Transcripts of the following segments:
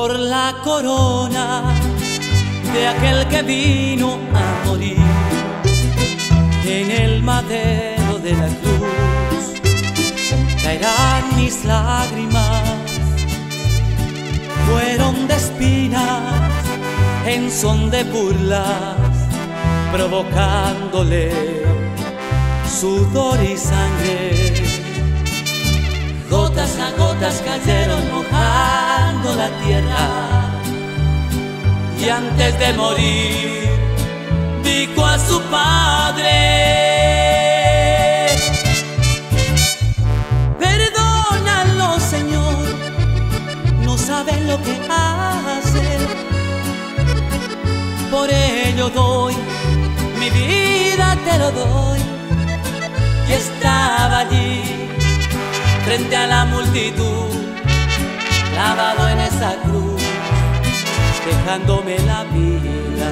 por la corona de aquel que vino a morir en el madero de la cruz. Caerán mis lágrimas, fueron de espinas en son de burlas, provocándole sudor y sangre. Gotas a gotas cayeron mojando la tierra, y antes de morir dijo a su padre: perdónalo, Señor, no saben lo que hacen. Por ello doy mi vida, te lo doy. Y estaba allí frente a la multitud, clavado en esa cruz, dejándome la vida.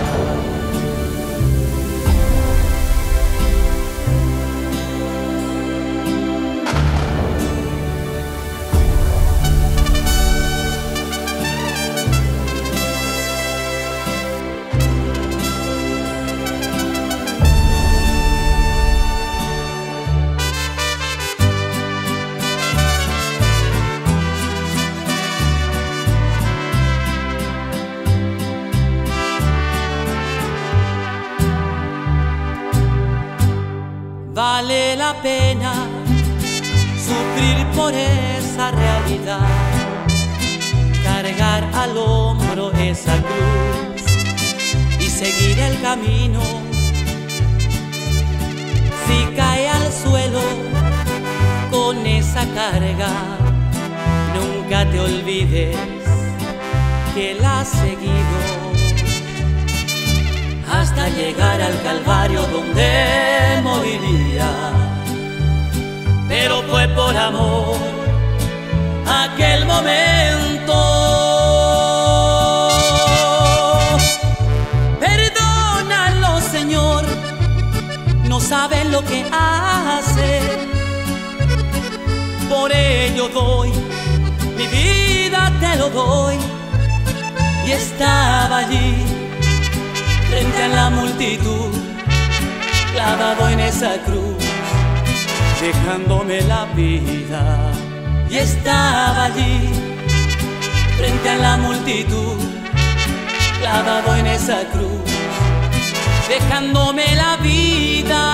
Vale la pena sufrir por esa realidad, cargar al hombro esa cruz y seguir el camino. Si cae al suelo con esa carga, nunca te olvides que la has seguido, hasta llegar al Calvario donde moriría. Pero fue por amor aquel momento. Perdónalo, Señor, no saben lo que hacen. Por ello doy mi vida, te lo doy. Y estaba allí frente a la multitud, clavado en esa cruz, dejándome la vida. Y estaba allí frente a la multitud, clavado en esa cruz, dejándome la vida.